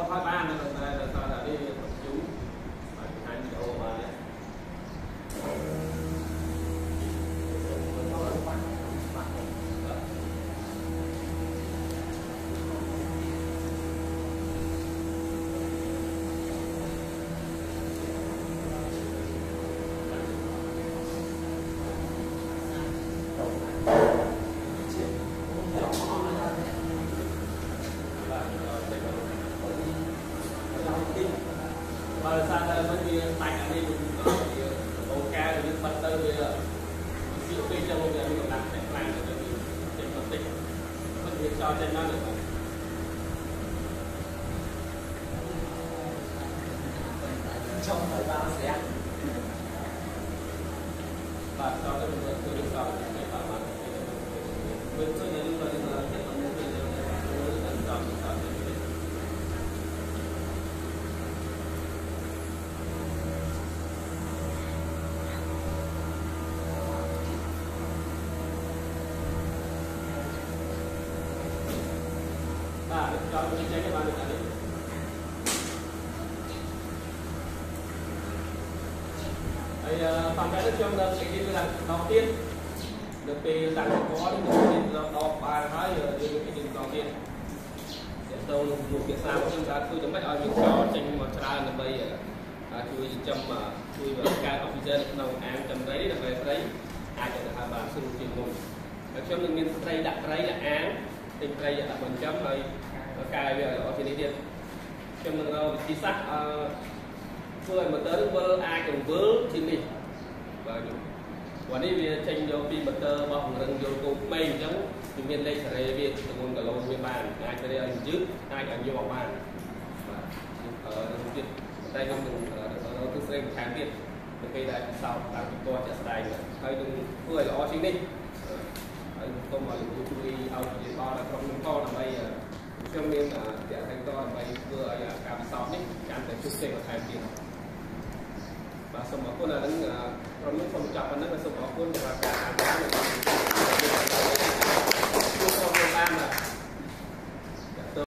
hai ba nữa là sao là đi chú hai chỗ mà mà sao là mấy cái tay anh đi cũng ok rồi nhưng bắt đầu bây giờ chịu pin cho bây giờ mình làm cái plan rồi thì trên phân tích phân tích cho trên nó được trong thời gian sẽ và sau đó mình sẽ được sau cái bảo mật bên tôi nhớ là nhất là một cái điều là trong cho mình check các bạn được đấy. Phòng cái nước trong là cái là đầu tiên được về tặng có đến đầu tiên đo ba nói rồi cái gì đầu tiên để tôi một cái sao chúng ta tôi chẳng biết ai mình cho trên một tra là bây giờ chui châm mà chui vào cái oxygen nó ăn châm đấy là về đấy ai cho được bà xin chuyên môn trong mình đây đặt đấy là án tình đây là mình chấm này cài về ở trên đây trong mình chỉ sắc vừa mà tới vừa ai cũng vớ trên mình và đây về tranh vô pin motor bọc rừng vô cục mây giống thì bên đây sẽ về từ nguồn cả lô nguyên bản ai cái đây anh trước ai anh vô bọc bàn ở đây không đừng nó cứ xem kháng tiền cái đây sau làm chúng tôi sẽ đây hơi đừng vừa là trên đi không mà chú ý ao chỉ to là không to là bây giờ cho nên là để thành to là bây vừa ở cam sọt đấy cam để chúc tiền và thay tiền và xong đó là những trong những phong trào nó là xong đó là cả